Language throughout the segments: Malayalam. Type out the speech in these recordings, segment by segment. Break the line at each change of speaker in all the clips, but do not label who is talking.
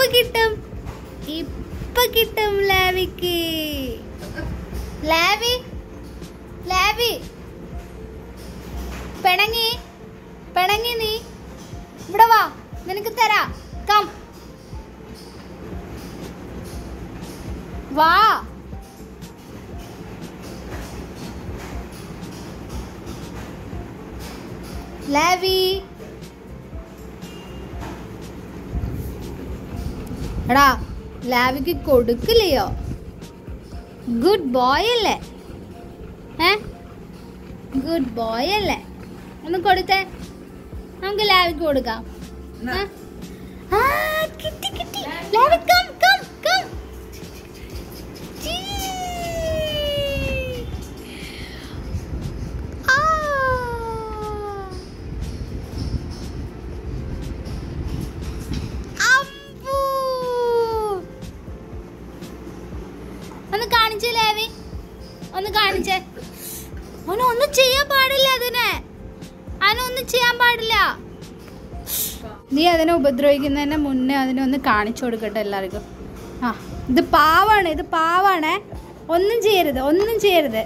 കിട്ടും, ഇപ്പൊ കിട്ടും ലാവിക്ക്. ലാവി ലാവി പിണങ്ങി പിണങ്ങി, നീ ഇവിടെ വാ, നിനക്ക് തരാ. കം വാ. ലാവി എടാ, ലാവിക്ക് കൊടുക്കില്ലയോ? ഗുഡ് ബോയ് അല്ലേ? ഗുഡ് ബോയ് അല്ലേ? ഒന്ന് കൊടുത്തേ, നമുക്ക് ലാവിക്ക് കൊടുക്കാം. കിട്ടി കിട്ടി. Lavi come come come. ഒന്ന് കാണിച്ചേ ലാവി, ഒന്ന് കാണിച്ചേ. ഒന്നും ചെയ്യാൻ പാടില്ല, അതിനൊന്നും ചെയ്യാൻ പാടില്ല. നീ അതിനെ ഉപദ്രവിക്കുന്നതിന് മുന്നേ അതിനെ ഒന്ന് കാണിച്ചു കൊടുക്കട്ടെ എല്ലാവർക്കും. ഇത് പാവാണ്, ഇത് പാവാണേ. ഒന്നും ചെയ്യരുത്, ഒന്നും ചെയ്യരുത്.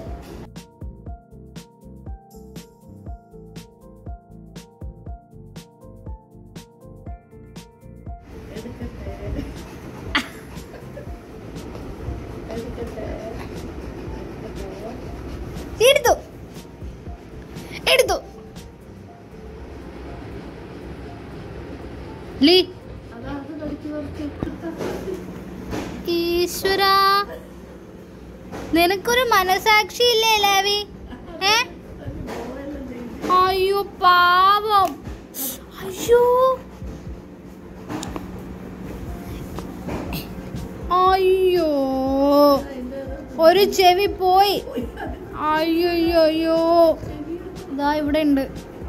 എടുത്തു എടുത്തു. ഈശ്വരാ, നിനക്കൊരു മനസാക്ഷി ഇല്ലേ ലാവി? അയ്യോ പാവം. അയ്യോ അയ്യോ, ഒരു ചെവി പോയി. അയ്യോ അയ്യോ, ഇതാ ഇവിടെ ഉണ്ട്.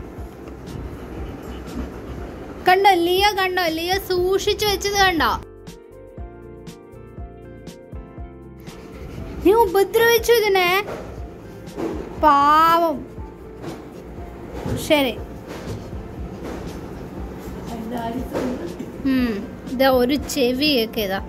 കണ്ടോ ലിയ, കണ്ടോ ലിയ സൂക്ഷിച്ചു വെച്ചത് കണ്ടോ? നീ ഉപദ്രവിച്ചു ഇതിനെ, പാവം. ശരി, ഇതാ ഒരു ചെവിയൊക്കെ ഇതാ.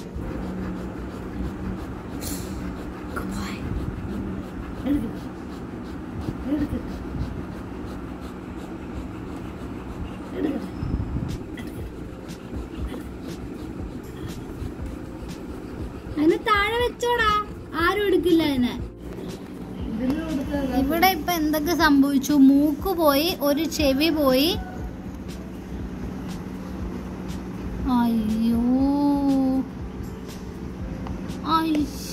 അതിന് താഴെ വെച്ചോടാ, ആരും എടുക്കില്ല അതിനെ. ഇവിടെ ഇപ്പൊ എന്തൊക്കെ സംഭവിച്ചു? മൂക്ക് പോയി, ഒരു ചെവി പോയി. അയ്യോ അയ്യോ.